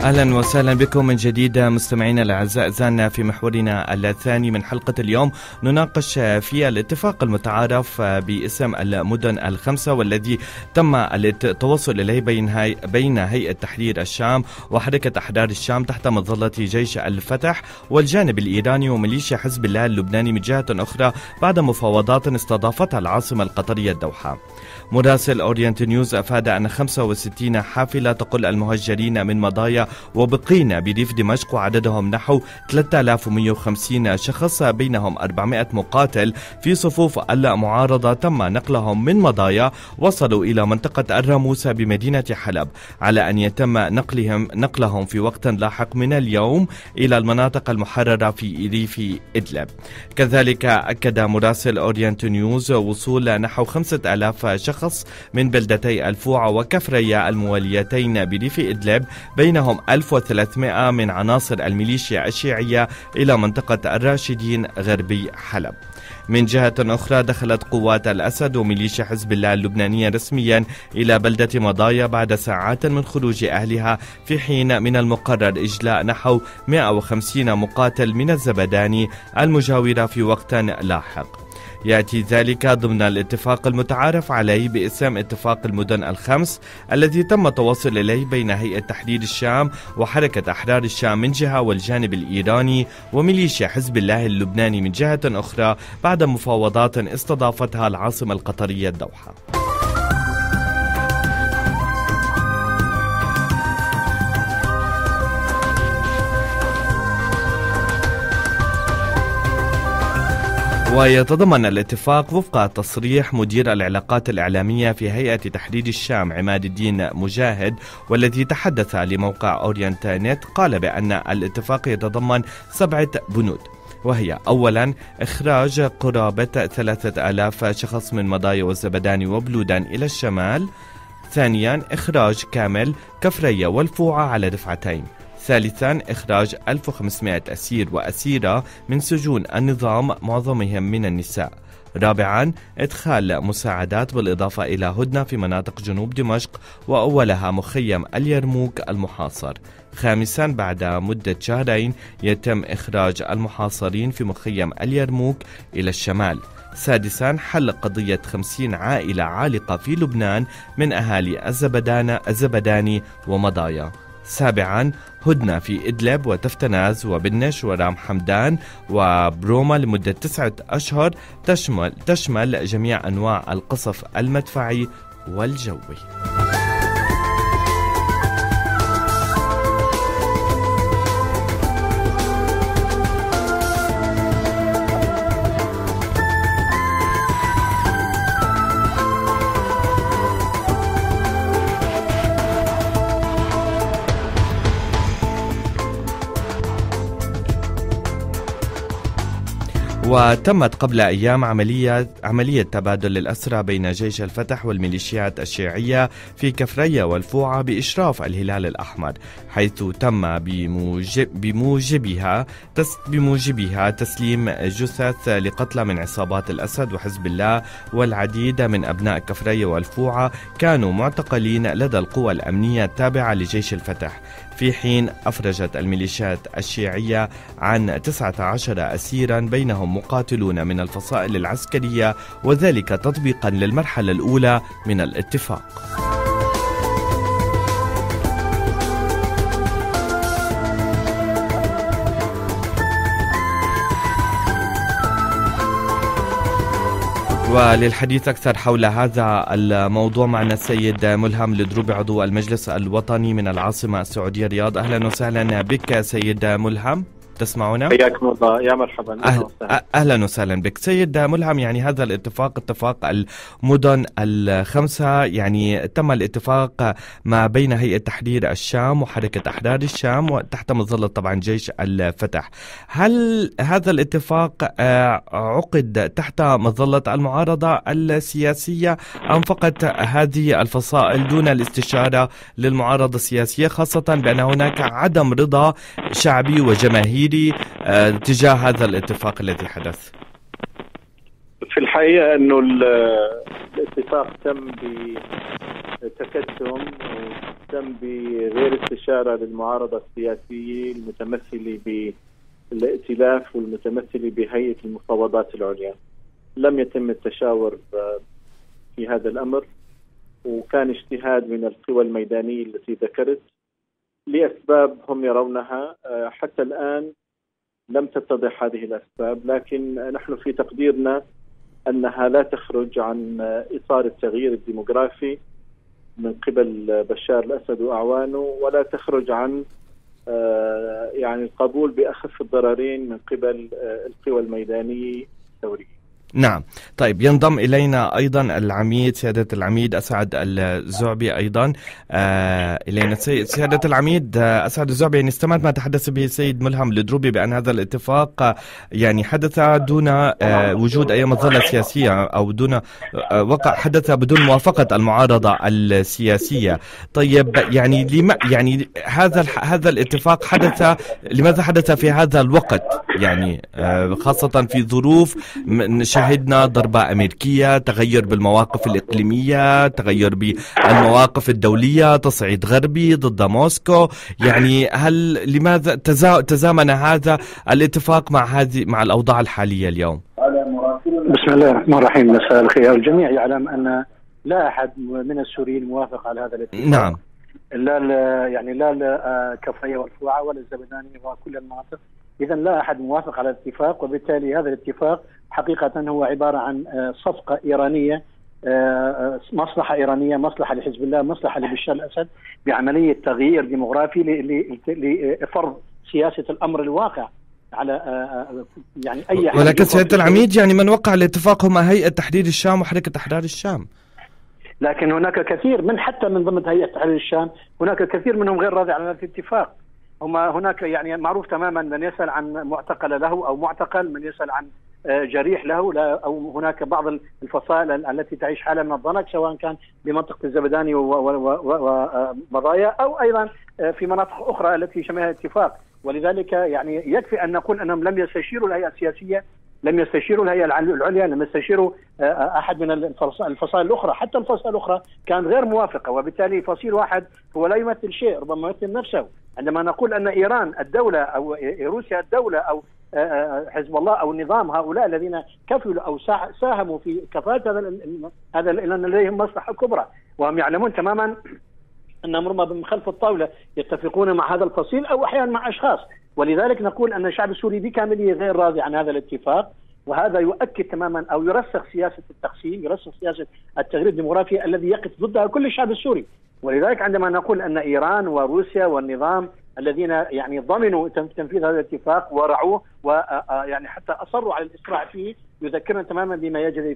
أهلا وسهلا بكم من جديد مستمعينا الأعزاء. زالنا في محورنا الثاني من حلقة اليوم نناقش في الاتفاق المتعارف باسم المدن الخمسة، والذي تم التوصل إليه بين هيئة تحرير الشام وحركة أحرار الشام تحت مظلة جيش الفتح والجانب الإيراني وميليشيا حزب الله اللبناني من جهة أخرى، بعد مفاوضات استضافتها العاصمة القطرية الدوحة. مراسل أورينت نيوز أفاد أن 65 حافلة تقل المهجرين من مضايا وبقين بريف دمشق وعددهم نحو 3150 شخص، بينهم 400 مقاتل في صفوف المعارضة، تم نقلهم من مضايا وصلوا إلى منطقة الراموسة بمدينة حلب، على أن يتم نقلهم في وقت لاحق من اليوم إلى المناطق المحررة في ريف إدلب. كذلك أكد مراسل أورينت نيوز وصول نحو 5000 شخص من بلدتي الفوعة وكفرية المواليتين بريف إدلب، بينهم 1300 من عناصر الميليشيا الشيعية إلى منطقة الراشدين غربي حلب. من جهة أخرى، دخلت قوات الأسد وميليشيا حزب الله اللبنانية رسميا إلى بلدة مضايا بعد ساعات من خروج أهلها، في حين من المقرر إجلاء نحو 150 مقاتل من الزبداني المجاورة في وقت لاحق. يأتي ذلك ضمن الاتفاق المتعارف عليه باسم اتفاق المدن الخمس، الذي تم التوصل إليه بين هيئة تحرير الشام وحركة أحرار الشام من جهة والجانب الإيراني وميليشيا حزب الله اللبناني من جهة أخرى، بعد مفاوضات استضافتها العاصمة القطرية الدوحة. ويتضمن الاتفاق وفق تصريح مدير العلاقات الإعلامية في هيئة تحرير الشام عماد الدين مجاهد، والذي تحدث لموقع أورينت نت، قال بأن الاتفاق يتضمن 7 بنود، وهي: أولا إخراج قرابة 3000 شخص من مضايا والزبداني وبلودان إلى الشمال. ثانيا إخراج كامل كفرية والفوعة على دفعتين. ثالثا إخراج 1500 أسير وأسيرة من سجون النظام، معظمهم من النساء. رابعا إدخال مساعدات بالإضافة إلى هدنة في مناطق جنوب دمشق، وأولها مخيم اليرموك المحاصر. خامسا بعد مدة شهرين يتم إخراج المحاصرين في مخيم اليرموك إلى الشمال. سادسا حل قضية 50 عائلة عالقة في لبنان من أهالي الزبداني ومضايا. سابعا هدنة في إدلب وتفتناز وبنش ورام حمدان وبروما لمدة 9 أشهر، تشمل جميع أنواع القصف المدفعي والجوي. وتمت قبل أيام عملية تبادل الأسرى بين جيش الفتح والميليشيات الشيعية في كفرية والفوعة بإشراف الهلال الأحمر، حيث تم بموجبها تسليم جثث لقتلى من عصابات الأسد وحزب الله، والعديد من أبناء كفرية والفوعة كانوا معتقلين لدى القوى الأمنية التابعة لجيش الفتح، في حين أفرجت الميليشيات الشيعية عن 19 أسيرا، بينهم مقاتلون من الفصائل العسكرية، وذلك تطبيقا للمرحلة الأولى من الاتفاق. وللحديث أكثر حول هذا الموضوع معنا السيد ملهم الدروبي، عضو المجلس الوطني من العاصمة السعودية الرياض. أهلا وسهلا بك سيد ملهم، تسمعونا؟ حياكم الله، يا مرحبا. أهلا وسهلا بك سيد ملهم. يعني هذا الاتفاق، اتفاق المدن الخمسة، يعني تم الاتفاق ما بين هيئة تحرير الشام وحركة أحرار الشام وتحت مظلة طبعا جيش الفتح. هل هذا الاتفاق عقد تحت مظلة المعارضة السياسية أم فقط هذه الفصائل دون الاستشارة للمعارضة السياسية، خاصة بأن هناك عدم رضا شعبي وجماهيري تجاه هذا الاتفاق الذي حدث؟ في الحقيقة أنه الاتفاق تم تكتم تم بغير استشارة للمعارضة السياسية المتمثلة بالائتلاف والمتمثلة بهيئة المفاوضات العليا. لم يتم التشاور في هذا الأمر، وكان اجتهاد من القوى الميدانية التي ذكرت لأسباب هم يرونها. حتى الآن لم تتضح هذه الأسباب، لكن نحن في تقديرنا أنها لا تخرج عن إطار التغيير الديموغرافي من قبل بشار الأسد وأعوانه، ولا تخرج عن يعني القبول بأخف الضررين من قبل القوى الميدانية الثورية. نعم. طيب، ينضم إلينا أيضا العميد سيادة العميد أسعد الزعبي أيضا إلينا. سيادة العميد أسعد الزعبي، يعني استمعت ما تحدث به السيد ملهم الدروبي بأن هذا الاتفاق يعني حدث دون وجود أي مظلة سياسية أو دون حدث بدون موافقة المعارضة السياسية. طيب، يعني يعني هذا الاتفاق لماذا حدث في هذا الوقت؟ يعني خاصة في ظروف شهدنا ضربة أمريكية، تغير بالمواقف الإقليمية، تغير بالمواقف الدولية، تصعيد غربي ضد موسكو. يعني لماذا تزامن هذا الاتفاق مع الأوضاع الحالية اليوم؟ بسم الله الرحمن الرحيم. مساء الخير. الجميع يعلم أن لا أحد من السوريين موافق على هذا الاتفاق. نعم. لا كفاية والفوعة ولا الزبداني وكل المناطق. إذا لا أحد موافق على الاتفاق، وبالتالي هذا الاتفاق حقيقة هو عبارة عن صفقة إيرانية، مصلحة إيرانية، مصلحة لحزب الله، مصلحة لبشار الأسد، بعملية تغيير ديموغرافي لفرض سياسة الأمر الواقع على يعني أي حد. ولكن سيادة العميد، يعني من وقع الاتفاق هم هيئة تحرير الشام وحركة أحرار الشام. لكن هناك كثير حتى من ضمن هيئة تحرير الشام هناك كثير منهم غير راضي على هذا الاتفاق. هناك يعني معروف تماما من يسأل عن معتقل له أو معتقل، من يسأل عن جريح له، أو هناك بعض الفصائل التي تعيش حالة من الضنك، سواء كان بمنطقة الزبداني ومضايا أو أيضا في مناطق أخرى التي شملها الاتفاق. ولذلك يعني يكفي أن نقول أنهم لم يستشيروا الهيئة السياسية، لم يستشيروا الهيئة العليا، لم يستشيروا أحد من الفصائل الأخرى. حتى الفصائل الأخرى كانت غير موافقة، وبالتالي فصيل واحد هو لا يمثل شيء، ربما يمثل نفسه. عندما نقول أن إيران الدولة أو روسيا الدولة أو حزب الله أو النظام، هؤلاء الذين كفلوا أو ساهموا في كفاءة هذا لأن لديهم مصلحة كبرى، وهم يعلمون تماما أنهم ربما من خلف الطاولة يتفقون مع هذا الفصيل أو أحيانا مع أشخاص. ولذلك نقول أن الشعب السوري بكامله غير راضي عن هذا الاتفاق، وهذا يؤكد تماما أو يرسخ سياسة التقسيم، يرسخ سياسة التغيير الديموغرافي الذي يقف ضدها كل الشعب السوري. ولذلك عندما نقول أن إيران وروسيا والنظام الذين يعني ضمنوا تنفيذ هذا الاتفاق ورعوه ويعني حتى أصروا على الإسراع فيه، يذكرنا تماما بما يجري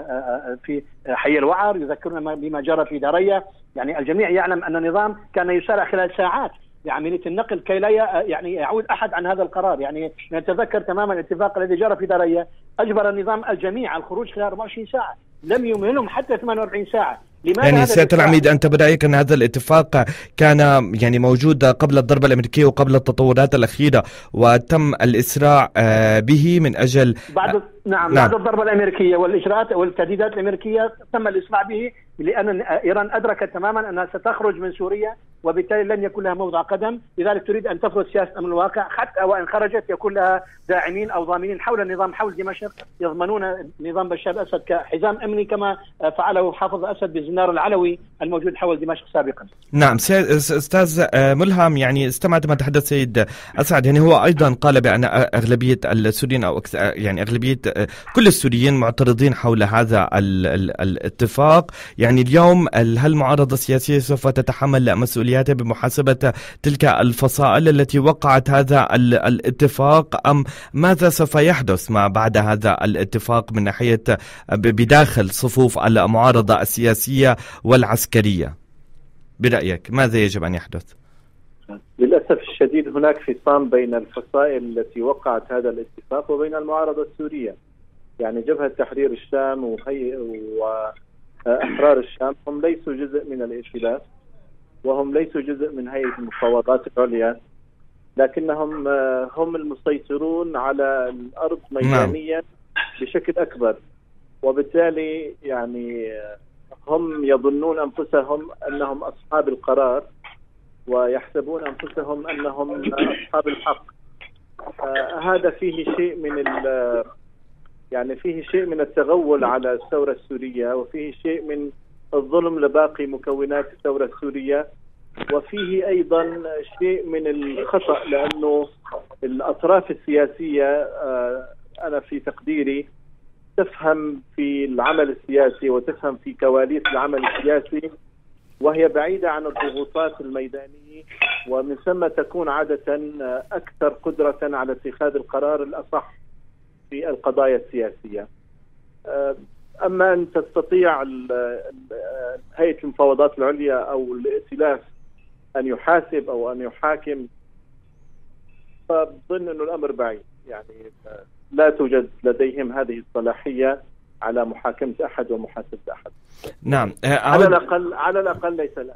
في حي الوعر، يذكرنا بما جرى في داريا. يعني الجميع يعلم أن النظام كان يسارع خلال ساعات بعملية النقل كي لا يعني يعود أحد عن هذا القرار. يعني نتذكر تماما الاتفاق الذي جرى في داريا، أجبر النظام الجميع على الخروج خلال 24 ساعة، لم يمهلهم حتى 48 ساعة. يعني سيادة العميد، أنت برأيك أن هذا الاتفاق كان يعني موجود قبل الضربة الأمريكية وقبل التطورات الأخيرة، وتم الإسراع به من أجل بعد الضربة الأمريكية والإجراءات والتهديدات الأمريكية تم الإسراع به، لأن إيران أدركت تماما أنها ستخرج من سوريا، وبالتالي لن يكون لها موضع قدم. لذلك تريد أن تفرض سياسة أمن الواقع، حتى وإن خرجت يكون لها داعمين أو ضامنين حول النظام، حول دمشق، يضمنون نظام بشار الأسد كحزام أمني كما فعله حافظ الأسد بالزنار العلوي الموجود حول دمشق سابقا. نعم. أستاذ ملهم، يعني استمعت ما تحدث سيد أسعد، يعني هو أيضا قال بأن أغلبية السوريين أو يعني أغلبية كل السوريين معترضين حول هذا الاتفاق. يعني اليوم هل المعارضة السياسية سوف تتحمل مسؤولياتها بمحاسبة تلك الفصائل التي وقعت هذا الاتفاق، أم ماذا سوف يحدث ما بعد هذا الاتفاق من ناحية بداخل صفوف المعارضة السياسية والعسكرية؟ برأيك ماذا يجب أن يحدث؟ للأسف الشديد هناك خصام بين الفصائل التي وقعت هذا الاتفاق وبين المعارضة السورية. يعني جبهة تحرير الشام وأحرار الشام هم ليسوا جزء من الائتلاف، وهم ليسوا جزء من هيئة المفاوضات العليا، لكنهم هم المسيطرون على الأرض ميدانيا بشكل أكبر. وبالتالي يعني هم يظنون أنفسهم أنهم أصحاب القرار ويحسبون أنفسهم أنهم أصحاب الحق. هذا فيه شيء من فيه شيء من التغول على الثورة السورية، وفيه شيء من الظلم لباقي مكونات الثورة السورية، وفيه أيضا شيء من الخطأ، لأنه الأطراف السياسية أنا في تقديري تفهم في العمل السياسي وتفهم في كواليس العمل السياسي، وهي بعيدة عن الضغوطات الميدانية، ومن ثم تكون عادة أكثر قدرة على اتخاذ القرار الأصح في القضايا السياسية. أما أن تستطيع هيئة المفاوضات العليا أو الائتلاف أن يحاسب أو أن يحاكم، فبظن أن الأمر بعيد. يعني لا توجد لديهم هذه الصلاحية على محاكمة أحد ومحاسبة أحد. نعم. على الأقل ليس الآن.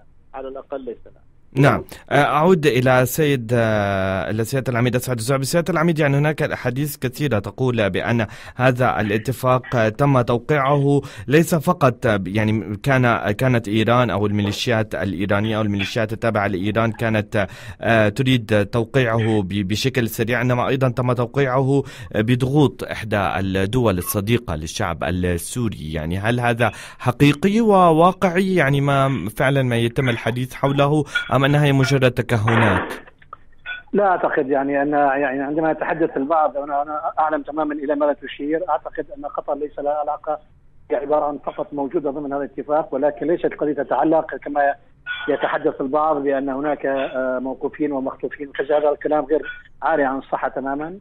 نعم. أعود إلى سيد العميد أسعد الزعبي. سيادة العميد، يعني هناك أحاديث كثيرة تقول بأن هذا الاتفاق تم توقيعه ليس فقط يعني كانت إيران أو الميليشيات الإيرانية أو الميليشيات التابعة لإيران كانت تريد توقيعه بشكل سريع، إنما أيضا تم توقيعه بضغوط إحدى الدول الصديقة للشعب السوري. يعني هل هذا حقيقي وواقعي، يعني ما فعلا ما يتم الحديث حوله، أم أنها هي مجرد تكهنات؟ لا أعتقد أن عندما يتحدث البعض، وأنا أعلم تماما إلى ماذا تشير، أعتقد أن قطر ليس لها علاقة، هي عبارة عن فقط موجودة ضمن هذا الاتفاق، ولكن ليست قضية تتعلق كما يتحدث البعض بأن هناك موقوفين ومخطوفين وكذا. هذا الكلام غير عاري عن الصحة تماما.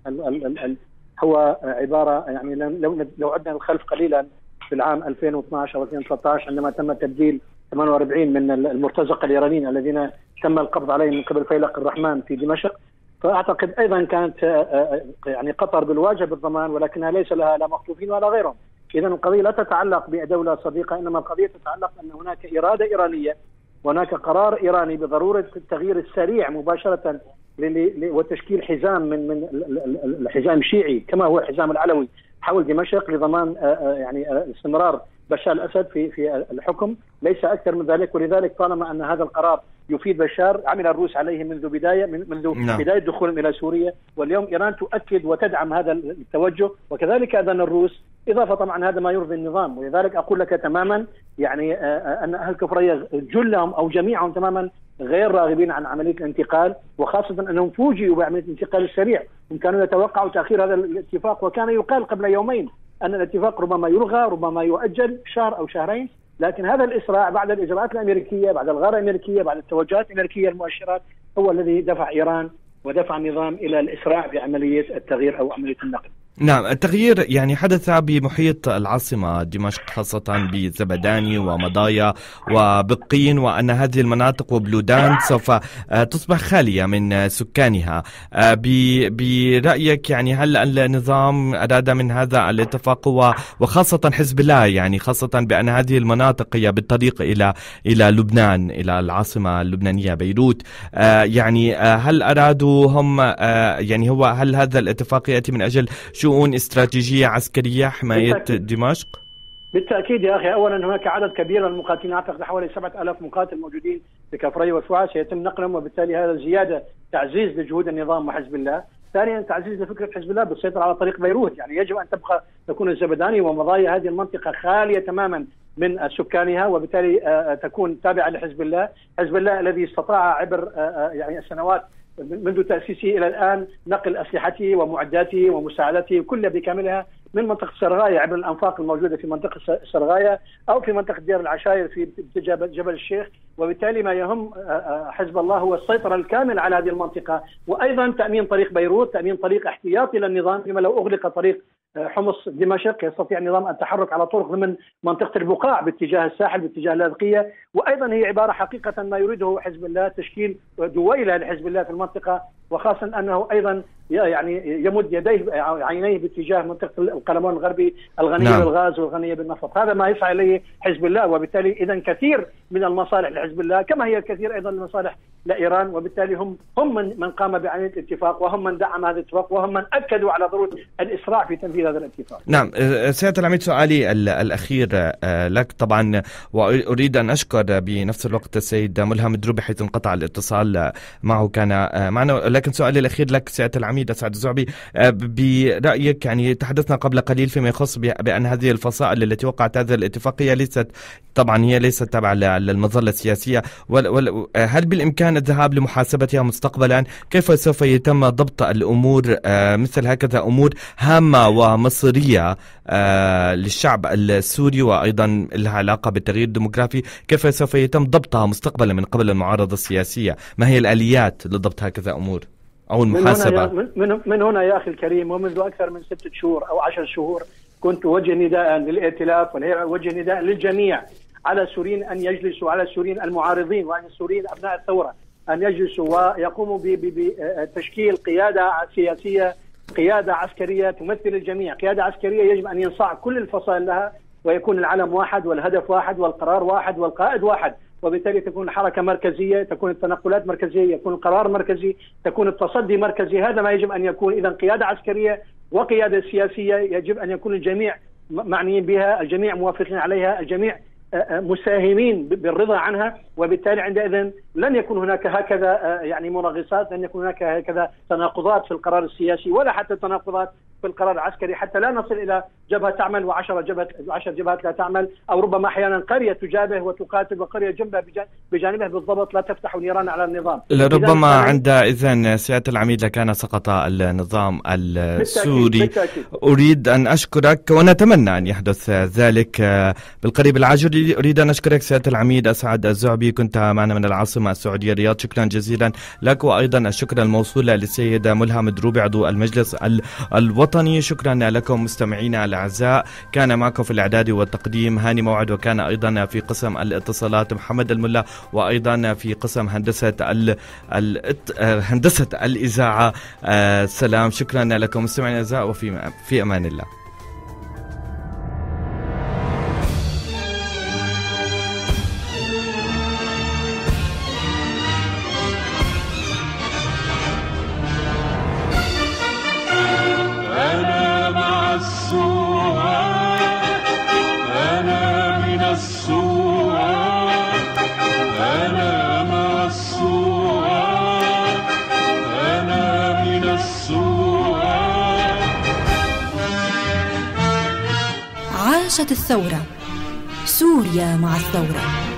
هو عبارة يعني لو عدنا الخلف قليلا في العام 2012 أو 2013 عندما تم تبديل 48 من المرتزقة الإيرانيين الذين تم القبض عليهم من قبل فيلق الرحمن في دمشق، فأعتقد أيضا كانت يعني قطر بالواجب الضمان، ولكنها ليس لها لا مخطوفين ولا غيرهم. إذن القضية لا تتعلق بدولة صديقة، إنما القضية تتعلق أن هناك إرادة إيرانية وهناك قرار إيراني بضرورة التغيير السريع مباشرة وتشكيل حزام من الحزام الشيعي كما هو الحزام العلوي حول دمشق لضمان يعني استمرار بشار الأسد في الحكم، ليس أكثر من ذلك. ولذلك طالما أن هذا القرار يفيد بشار، عمل الروس عليه منذ بداية دخولهم إلى سوريا، واليوم إيران تؤكد وتدعم هذا التوجه، وكذلك أيضا الروس، إضافة طبعا هذا ما يرضي النظام. ولذلك أقول لك تماما يعني أن أهل الكفرية جلهم أو جميعهم تماما غير راغبين عن عملية الانتقال، وخاصة أنهم فوجئوا بعملية الانتقال السريع. هم كانوا يتوقعوا تأخير هذا الاتفاق، وكان يقال قبل يومين أن الاتفاق ربما يلغى، ربما يؤجل شهر أو شهرين، لكن هذا الإسراع بعد الإجراءات الأمريكية، بعد الغارة الأمريكية، بعد التوجهات الأمريكية المؤشرات، هو الذي دفع إيران ودفع النظام إلى الإسراع بعملية التغيير أو عملية النقل. نعم، التغيير يعني حدث بمحيط العاصمة دمشق، خاصة بزبداني ومضايا وبقين، وأن هذه المناطق وبلودان سوف تصبح خالية من سكانها. برأيك يعني هل النظام أراد من هذا الاتفاق وخاصة حزب الله، يعني خاصة بأن هذه المناطق هي بالطريق إلى لبنان، إلى العاصمة اللبنانية بيروت، يعني هل أرادوا هم يعني هل هذا الاتفاق يأتي من أجل شؤون استراتيجية عسكرية حماية دمشق؟ بالتأكيد يا أخي. أولا هناك عدد كبير من المقاتلين، أعتقد حوالي 7000 مقاتل موجودين في كفرية وسوعة، سيتم نقلهم، وبالتالي هذا زيادة تعزيز لجهود النظام وحزب الله. ثانيا تعزيز لفكرة حزب الله بالسيطرة على طريق بيروت. يعني يجب أن تكون الزبداني ومضايا هذه المنطقة خالية تماما من سكانها، وبالتالي تكون تابعة لحزب الله. حزب الله الذي استطاع عبر يعني السنوات منذ تأسيسه إلى الآن نقل أسلحته ومعداته ومساعدته كلها بكاملها من منطقة سرغاية عبر الأنفاق الموجودة في منطقة سرغاية أو في منطقة دير العشائر في جبل الشيخ. وبالتالي ما يهم حزب الله هو السيطرة الكاملة على هذه المنطقة، وأيضا تأمين طريق بيروت، تأمين طريق احتياطي للنظام، فيما لو أغلق طريق حمص دمشق يستطيع النظام التحرك على طرق ضمن منطقة البقاع باتجاه الساحل باتجاه اللاذقية. وأيضا هي عبارة حقيقة ما يريده حزب الله تشكيل دويلة لحزب الله في المنطقة وخاصة أنه أيضا يعني يمد يديه عينيه باتجاه منطقة القلمون الغربي الغنية بالغاز والغنية بالنفط. هذا ما يسعى إليه حزب الله، وبالتالي إذا كثير من المصالح لحزب الله كما هي كثير أيضا المصالح لإيران، وبالتالي هم من قام بعملية الاتفاق، وهم من دعم هذا الاتفاق، وهم من أكدوا على ضرورة الإسراع في تنفيذ هذا الاتفاق. نعم سيادة العميد، سؤالي الأخير لك طبعا، وأريد أن أشكر بنفس الوقت السيد ملهم دروبي حيث انقطع الاتصال معه كان معنا، لكن سؤالي الأخير لك سيادة العميد أسعد الزعبي، برأيك يعني تحدثنا قبل قليل فيما يخص بأن هذه الفصائل التي وقعت هذه الاتفاقية ليست تابعة للمظلة السياسية، هل بالإمكان الذهاب لمحاسبتها مستقبلا؟ كيف سوف يتم ضبط الأمور مثل هكذا أمور هامة ومصيرية للشعب السوري وأيضا لها علاقة بالتغيير الديموغرافي، كيف سوف يتم ضبطها مستقبلا من قبل المعارضة السياسية؟ ما هي الآليات لضبط هكذا أمور أو المحاسبة؟ من هنا يا أخي الكريم، ومنذ أكثر من 6 شهور أو 10 شهور كنت أوجه نداء للائتلاف وأوجه نداء للجميع على السوريين أن يجلسوا، على السوريين المعارضين وعلى السوريين أبناء الثورة أن يجلسوا ويقوموا بتشكيل قيادة سياسية، قيادة عسكرية تمثل الجميع. قيادة عسكرية يجب أن ينصاع كل الفصائل لها، ويكون العلم واحد والهدف واحد والقرار واحد والقائد واحد، وبالتالي تكون الحركة مركزية، تكون التنقلات مركزية، يكون القرار مركزي، تكون التصدي مركزي. هذا ما يجب أن يكون. إذن قيادة عسكرية وقيادة سياسية يجب أن يكون الجميع معنيين بها، الجميع موافقين عليها، الجميع مساهمين بالرضا عنها، وبالتالي عندئذ لن يكون هناك هكذا يعني مناغصات، لن يكون هناك هكذا تناقضات في القرار السياسي ولا حتى تناقضات في القرار العسكري، حتى لا نصل إلى جبهة تعمل وعشر جبهات لا تعمل، أو ربما أحيانا قرية تجابه وتقاتل وقرية جنبها بجانبها بالضبط لا تفتح نيران على النظام. لربما عندئذ سيادة العميد لكان سقط النظام السوري. بالتأكيد. أريد أن أشكرك ونتمنى أن يحدث ذلك بالقريب العاجل. أريد أن أشكرك سيادة العميد أسعد الزعبي، كنت معنا من العاصمة السعودية الرياض. شكرا جزيلا لك، وأيضا الشكر الموصول للسيد ملهم دروبي عضو المجلس الوطني. شكرا لكم مستمعينا الأعزاء. كان معكم في الإعداد والتقديم هاني موعد، وكان أيضا في قسم الاتصالات محمد الملا، وأيضا في قسم هندسة الإذاعة سلام. شكرا لكم مستمعينا الأعزاء، وفي أمان الله. عاشت الثورة، سوريا مع الثورة.